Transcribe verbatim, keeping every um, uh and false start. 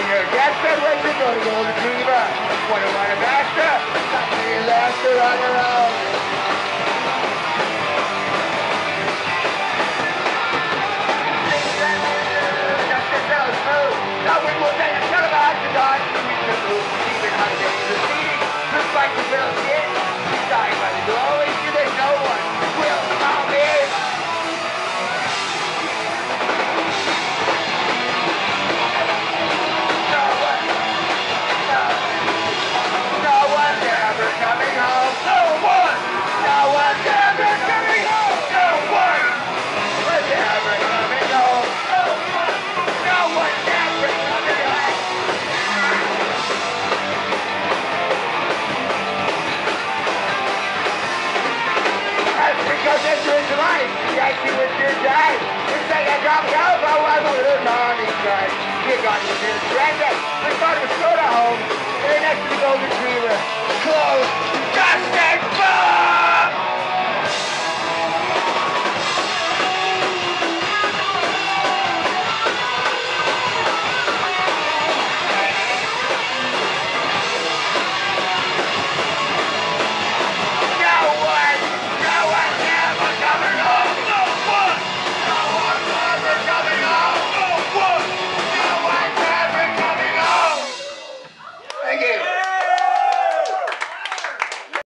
your gas bed when you go to go to Cuba. What a what a master, not a disaster on your own. Now we will take a shot of oxygen. We can move even on the seating. Just like the real kid, he's dying by the glory. There's no one will come in. No one, no, no one's ever coming home. No one, no one's ever coming home. No one was ever coming home. No one, no one's ever coming home. That's because this is life. Yankee with your dad. It's like a drop out of a little Tommy Christ. You got to do